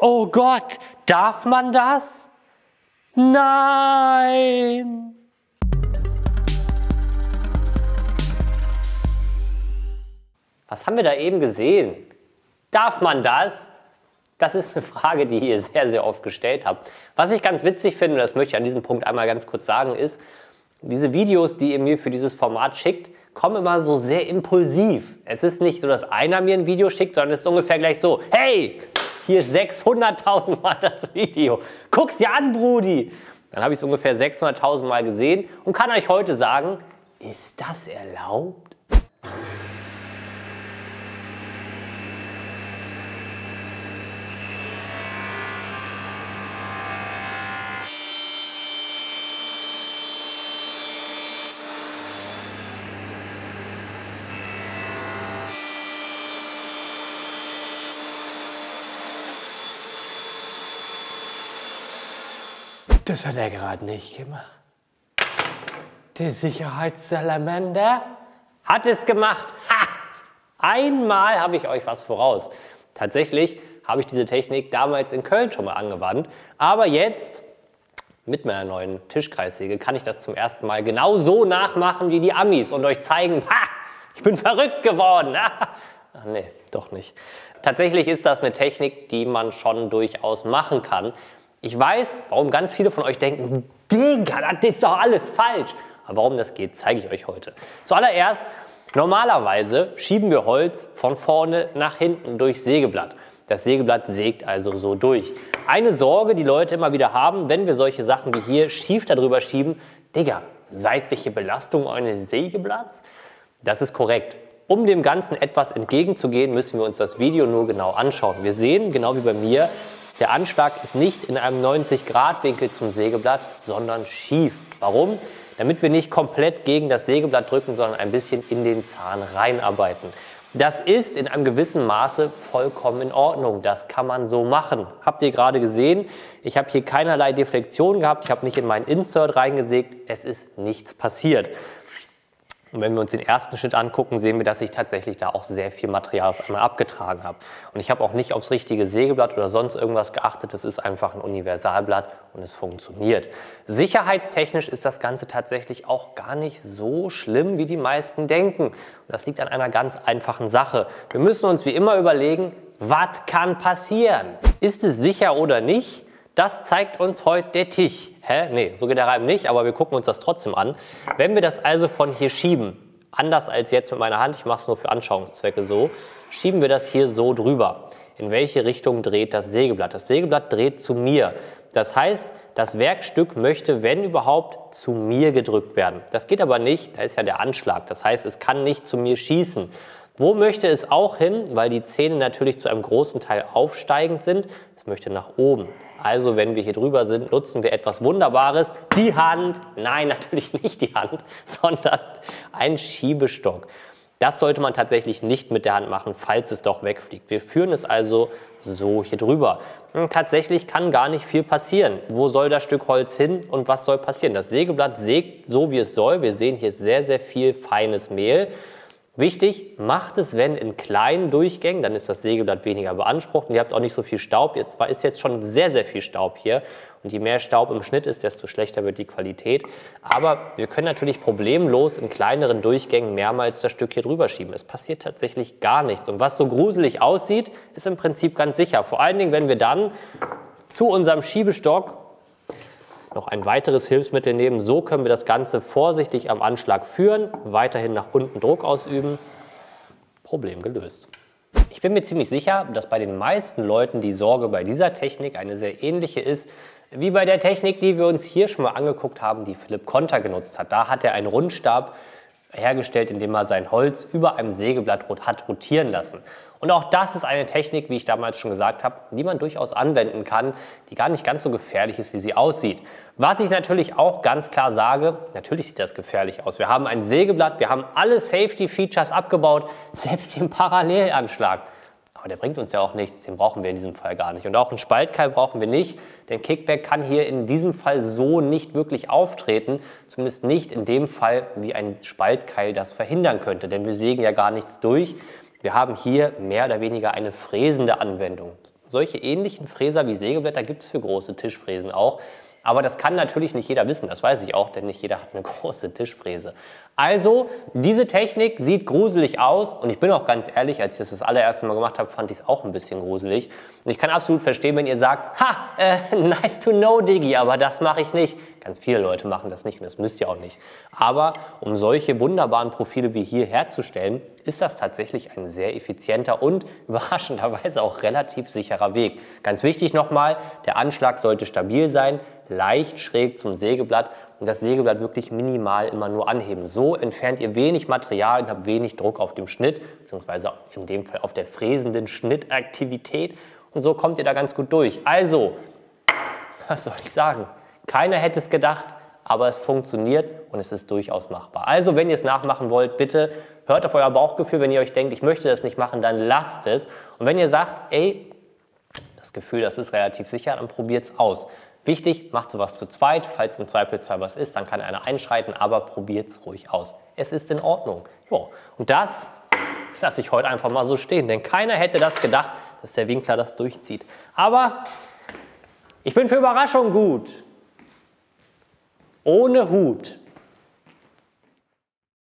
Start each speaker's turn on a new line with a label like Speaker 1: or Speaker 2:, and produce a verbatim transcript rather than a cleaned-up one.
Speaker 1: Oh Gott, darf man das? Nein! Was haben wir da eben gesehen? Darf man das? Das ist eine Frage, die ihr sehr, sehr oft gestellt habt. Was ich ganz witzig finde, und das möchte ich an diesem Punkt einmal ganz kurz sagen, ist, diese Videos, die ihr mir für dieses Format schickt, kommen immer so sehr impulsiv. Es ist nicht so, dass einer mir ein Video schickt, sondern es ist ungefähr gleich so: Hey, hier ist sechshunderttausend Mal das Video. Guck's dir an, Brudi. Dann habe ich es ungefähr sechshunderttausend Mal gesehen und kann euch heute sagen, ist das erlaubt? Das hat er gerade nicht gemacht. Der Sicherheitssalamander hat es gemacht. Ha! Einmal habe ich euch was voraus. Tatsächlich habe ich diese Technik damals in Köln schon mal angewandt. Aber jetzt, mit meiner neuen Tischkreissäge, kann ich das zum ersten Mal genau so nachmachen wie die Amis und euch zeigen, ha! Ich bin verrückt geworden. Ach nee, doch nicht. Tatsächlich ist das eine Technik, die man schon durchaus machen kann. Ich weiß, warum ganz viele von euch denken, Digga, das ist doch alles falsch. Aber warum das geht, zeige ich euch heute. Zuallererst, normalerweise schieben wir Holz von vorne nach hinten durchs Sägeblatt. Das Sägeblatt sägt also so durch. Eine Sorge, die Leute immer wieder haben, wenn wir solche Sachen wie hier schief darüber schieben, Digga, seitliche Belastung eines Sägeblatts? Das ist korrekt. Um dem Ganzen etwas entgegenzugehen, müssen wir uns das Video nur genau anschauen. Wir sehen, genau wie bei mir, der Anschlag ist nicht in einem neunzig Grad Winkel zum Sägeblatt, sondern schief. Warum? Damit wir nicht komplett gegen das Sägeblatt drücken, sondern ein bisschen in den Zahn reinarbeiten. Das ist in einem gewissen Maße vollkommen in Ordnung. Das kann man so machen. Habt ihr gerade gesehen? Ich habe hier keinerlei Deflexion gehabt. Ich habe nicht in meinen Insert reingesägt. Es ist nichts passiert. Und wenn wir uns den ersten Schnitt angucken, sehen wir, dass ich tatsächlich da auch sehr viel Material auf einmal abgetragen habe. Und ich habe auch nicht aufs richtige Sägeblatt oder sonst irgendwas geachtet. Das ist einfach ein Universalblatt und es funktioniert. Sicherheitstechnisch ist das Ganze tatsächlich auch gar nicht so schlimm, wie die meisten denken. Und das liegt an einer ganz einfachen Sache. Wir müssen uns wie immer überlegen, was kann passieren? Ist es sicher oder nicht? Das zeigt uns heute der Tisch. Hä? Nee, so geht der Reim nicht, aber wir gucken uns das trotzdem an. Wenn wir das also von hier schieben, anders als jetzt mit meiner Hand, ich mache es nur für Anschauungszwecke so, schieben wir das hier so drüber. In welche Richtung dreht das Sägeblatt? Das Sägeblatt dreht zu mir. Das heißt, das Werkstück möchte, wenn überhaupt, zu mir gedrückt werden. Das geht aber nicht, da ist ja der Anschlag. Das heißt, es kann nicht zu mir schießen. Wo möchte es auch hin? Weil die Zähne natürlich zu einem großen Teil aufsteigend sind. Es möchte nach oben. Also wenn wir hier drüber sind, nutzen wir etwas Wunderbares. Die Hand. Nein, natürlich nicht die Hand, sondern einen Schiebestock. Das sollte man tatsächlich nicht mit der Hand machen, falls es doch wegfliegt. Wir führen es also so hier drüber. Und tatsächlich kann gar nicht viel passieren. Wo soll das Stück Holz hin und was soll passieren? Das Sägeblatt sägt so, wie es soll. Wir sehen hier sehr, sehr viel feines Mehl. Wichtig, macht es, wenn in kleinen Durchgängen, dann ist das Sägeblatt weniger beansprucht und ihr habt auch nicht so viel Staub. Jetzt zwar ist jetzt schon sehr, sehr viel Staub hier und je mehr Staub im Schnitt ist, desto schlechter wird die Qualität. Aber wir können natürlich problemlos in kleineren Durchgängen mehrmals das Stück hier drüber schieben. Es passiert tatsächlich gar nichts. Und was so gruselig aussieht, ist im Prinzip ganz sicher. Vor allen Dingen, wenn wir dann zu unserem Schiebestock noch ein weiteres Hilfsmittel nehmen. So können wir das Ganze vorsichtig am Anschlag führen, weiterhin nach unten Druck ausüben. Problem gelöst. Ich bin mir ziemlich sicher, dass bei den meisten Leuten die Sorge bei dieser Technik eine sehr ähnliche ist, wie bei der Technik, die wir uns hier schon mal angeguckt haben, die Philipp Konter genutzt hat. Da hat er einen Rundstab hergestellt, indem er sein Holz über einem Sägeblatt hat rotieren lassen. Und auch das ist eine Technik, wie ich damals schon gesagt habe, die man durchaus anwenden kann, die gar nicht ganz so gefährlich ist, wie sie aussieht. Was ich natürlich auch ganz klar sage, natürlich sieht das gefährlich aus. Wir haben ein Sägeblatt, wir haben alle Safety-Features abgebaut, selbst den Parallelanschlag. Aber der bringt uns ja auch nichts, den brauchen wir in diesem Fall gar nicht. Und auch einen Spaltkeil brauchen wir nicht, denn Kickback kann hier in diesem Fall so nicht wirklich auftreten, zumindest nicht in dem Fall, wie ein Spaltkeil das verhindern könnte, denn wir sägen ja gar nichts durch. Wir haben hier mehr oder weniger eine fräsende Anwendung. Solche ähnlichen Fräser wie Sägeblätter gibt es für große Tischfräsen auch. Aber das kann natürlich nicht jeder wissen, das weiß ich auch, denn nicht jeder hat eine große Tischfräse. Also, diese Technik sieht gruselig aus und ich bin auch ganz ehrlich, als ich das das allererste Mal gemacht habe, fand ich es auch ein bisschen gruselig. Und ich kann absolut verstehen, wenn ihr sagt, ha, äh, nice to know, Diggi, aber das mache ich nicht. Ganz viele Leute machen das nicht und das müsst ihr auch nicht. Aber um solche wunderbaren Profile wie hier herzustellen, ist das tatsächlich ein sehr effizienter und überraschenderweise auch relativ sicherer Weg. Ganz wichtig nochmal, der Anschlag sollte stabil sein, leicht schräg zum Sägeblatt und das Sägeblatt wirklich minimal immer nur anheben. So entfernt ihr wenig Material und habt wenig Druck auf dem Schnitt, beziehungsweise in dem Fall auf der fräsenden Schnittaktivität und so kommt ihr da ganz gut durch. Also, was soll ich sagen? Keiner hätte es gedacht, aber es funktioniert und es ist durchaus machbar. Also, wenn ihr es nachmachen wollt, bitte hört auf euer Bauchgefühl. Wenn ihr euch denkt, ich möchte das nicht machen, dann lasst es. Und wenn ihr sagt, ey, das Gefühl, das ist relativ sicher, dann probiert es aus. Wichtig, macht sowas zu zweit. Falls im Zweifelsfall was ist, dann kann einer einschreiten, aber probiert es ruhig aus. Es ist in Ordnung. Jo. Und das lasse ich heute einfach mal so stehen, denn keiner hätte das gedacht, dass der Winkler das durchzieht. Aber ich bin für Überraschung gut. Ohne Hut.